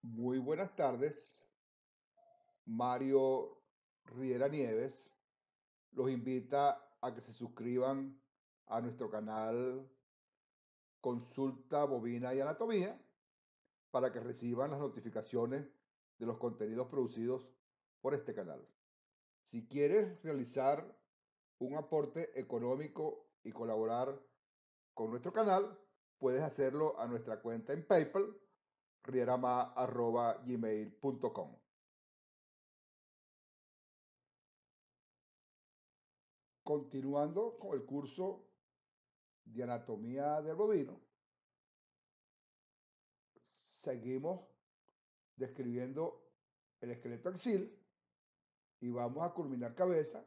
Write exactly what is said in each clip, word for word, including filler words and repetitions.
Muy buenas tardes, Mario Riera Nieves los invita a que se suscriban a nuestro canal Consulta Bovina y Anatomía para que reciban las notificaciones de los contenidos producidos por este canal. Si quieres realizar un aporte económico y colaborar con nuestro canal, puedes hacerlo a nuestra cuenta en PayPal, rierama arroba gmail punto com. Continuando con el curso de anatomía del bovino, seguimos describiendo el esqueleto axil y vamos a culminar cabeza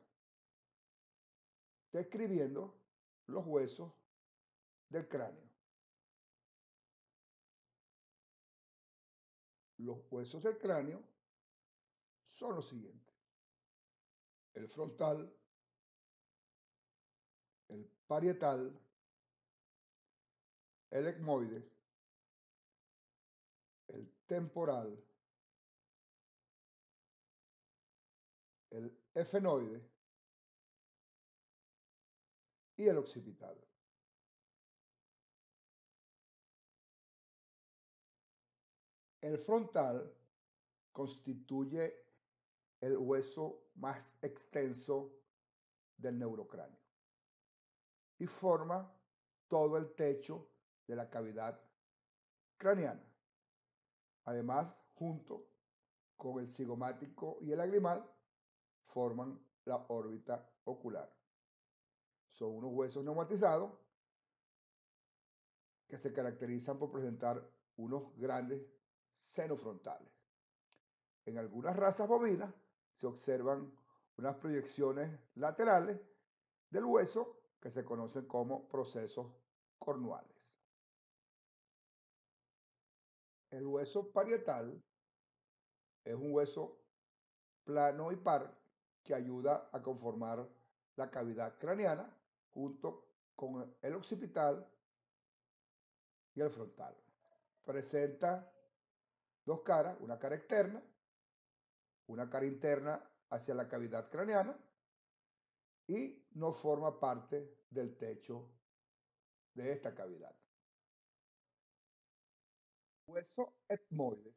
describiendo los huesos del cráneo. Los huesos del cráneo son los siguientes: el frontal, el parietal, el etmoide, el temporal, el efenoide y el occipital. El frontal constituye el hueso más extenso del neurocráneo y forma todo el techo de la cavidad craneana. Además, junto con el cigomático y el lagrimal, forman la órbita ocular. Son unos huesos neumatizados que se caracterizan por presentar unos grandes senos frontales. En algunas razas bovinas se observan unas proyecciones laterales del hueso que se conocen como procesos cornuales. El hueso parietal es un hueso plano y par que ayuda a conformar la cavidad craneana junto con el occipital y el frontal. Presenta dos caras, una cara externa, una cara interna hacia la cavidad craneana y no forma parte del techo de esta cavidad. Hueso etmoides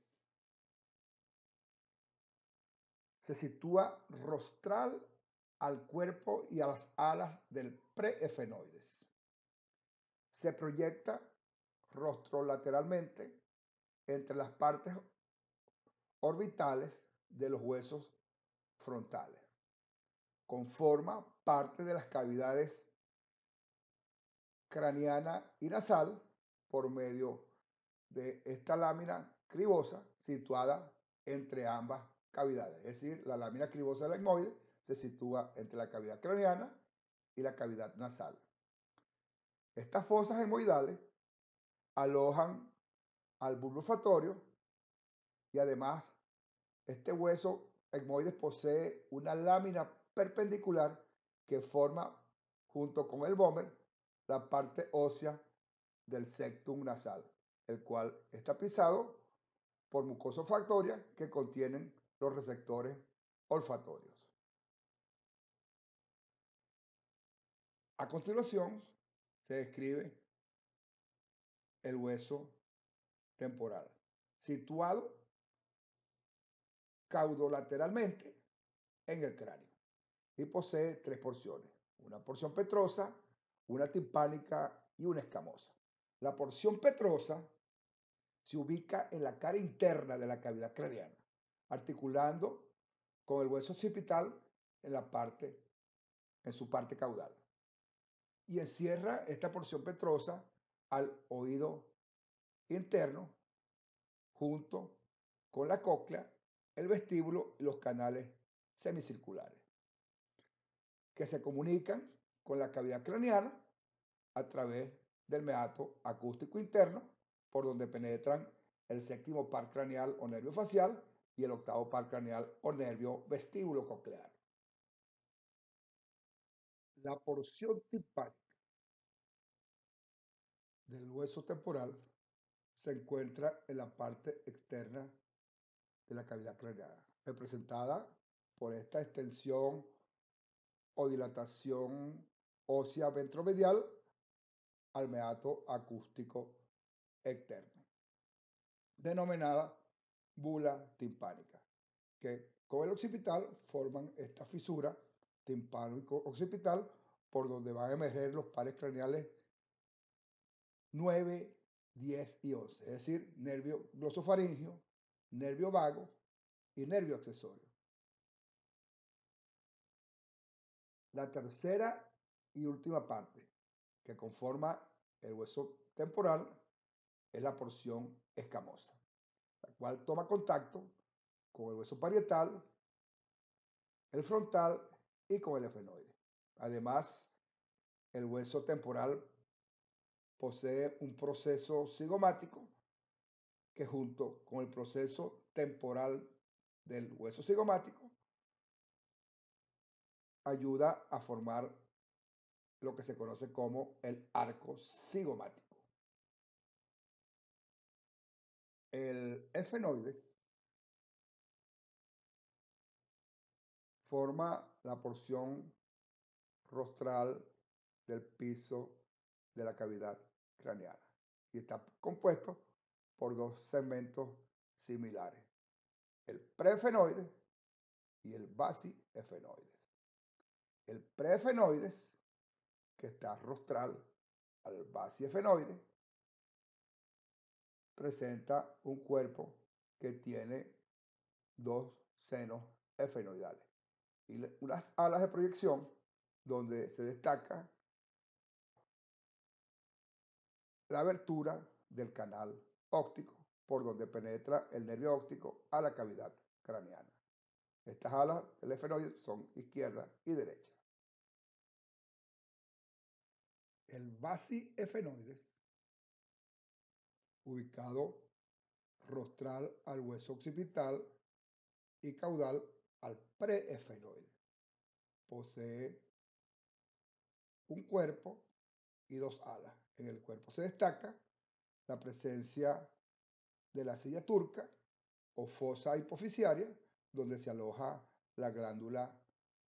se sitúa rostral al cuerpo y a las alas del preefenoides. Se proyecta rostrolateralmente entre las partes orbitales de los huesos frontales. Conforma parte de las cavidades craneana y nasal por medio de esta lámina cribosa situada entre ambas cavidades. Es decir, la lámina cribosa del etmoide se sitúa entre la cavidad craneana y la cavidad nasal. Estas fosas etmoidales alojan al bulbo olfatorio y además este hueso etmoides posee una lámina perpendicular que forma junto con el vómer la parte ósea del septum nasal, el cual está pisado por mucosa olfatoria que contienen los receptores olfatorios. A continuación se describe el hueso temporal, situado caudolateralmente en el cráneo y posee tres porciones: una porción petrosa, una timpánica y una escamosa. La porción petrosa se ubica en la cara interna de la cavidad craneana, articulando con el hueso occipital en la parte, en su parte caudal, y encierra esta porción petrosa al oído interno junto con la cóclea, el vestíbulo y los canales semicirculares, que se comunican con la cavidad craneana a través del meato acústico interno, por donde penetran el séptimo par craneal o nervio facial y el octavo par craneal o nervio vestíbulo coclear. La porción timpánica del hueso temporal se encuentra en la parte externa de la cavidad craneana, representada por esta extensión o dilatación ósea ventromedial al meato acústico externo, denominada bula timpánica, que con el occipital forman esta fisura timpánico-occipital por donde van a emerger los pares craneales nueve, diez y once, es decir, nervio glosofaringio, nervio vago y nervio accesorio. La tercera y última parte que conforma el hueso temporal es la porción escamosa, la cual toma contacto con el hueso parietal, el frontal y con el efenoide. Además, el hueso temporal posee un proceso cigomático que junto con el proceso temporal del hueso cigomático ayuda a formar lo que se conoce como el arco cigomático. El efenoide forma la porción rostral del piso de la cavidad craneana y está compuesto por dos segmentos similares, el preefenoide y el basiefenoide. El preefenoide, que está rostral al basiefenoide, presenta un cuerpo que tiene dos senos efenoidales y unas alas de proyección donde se destaca la abertura del canal óptico por donde penetra el nervio óptico a la cavidad craneana. Estas alas del efenoide son izquierda y derecha. El basiefenoide, ubicado rostral al hueso occipital y caudal al preefenoide, posee un cuerpo y dos alas. En el cuerpo se destaca la presencia de la silla turca o fosa hipofisiaria, donde se aloja la glándula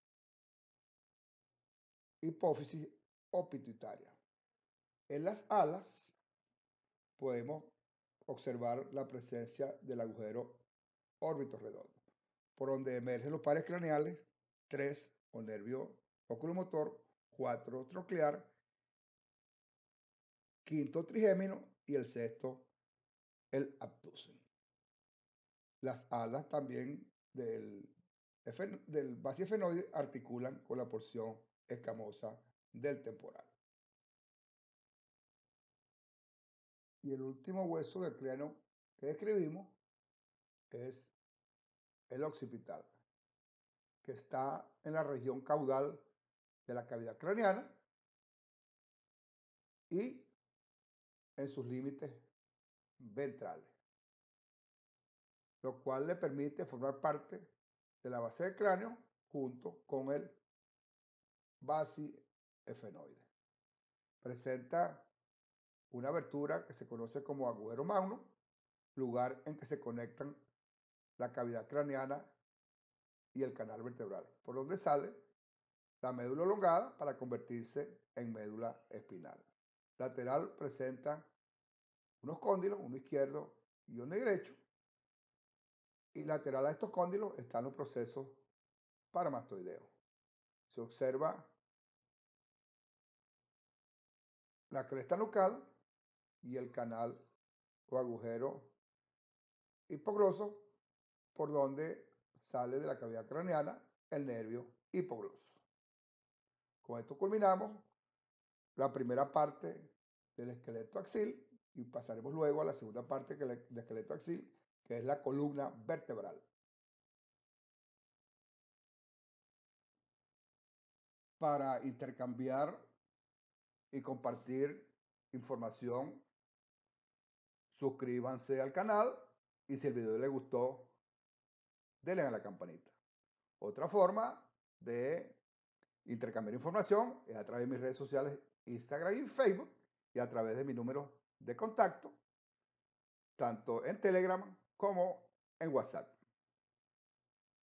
hipófisis o pituitaria. En las alas podemos observar la presencia del agujero órbito redondo, por donde emergen los pares craneales, tres o nervio oculomotor, cuatro troclear, quinto trigémino y el sexto el abducen. Las alas también del, del basiefenoide articulan con la porción escamosa del temporal. Y el último hueso del cráneo que describimos es el occipital, que está en la región caudal de la cavidad craneana y en sus límites ventrales, lo cual le permite formar parte de la base del cráneo junto con el basiefenoide. Presenta una abertura que se conoce como agujero magno, lugar en que se conectan la cavidad craneana y el canal vertebral, por donde sale la médula elongada para convertirse en médula espinal. Lateral presenta unos cóndilos, uno izquierdo y uno derecho, y lateral a estos cóndilos están los procesos paramastoideos. Se observa la cresta nucal y el canal o agujero hipogloso por donde sale de la cavidad craneana el nervio hipogloso. Con esto culminamos la primera parte del esqueleto axil y pasaremos luego a la segunda parte del esqueleto axil, que es la columna vertebral. Para intercambiar y compartir información, suscríbanse al canal y si el video les gustó, denle a la campanita. Otra forma de intercambiar información es a través de mis redes sociales Instagram y Facebook y a través de mi número de contacto, tanto en Telegram como en WhatsApp.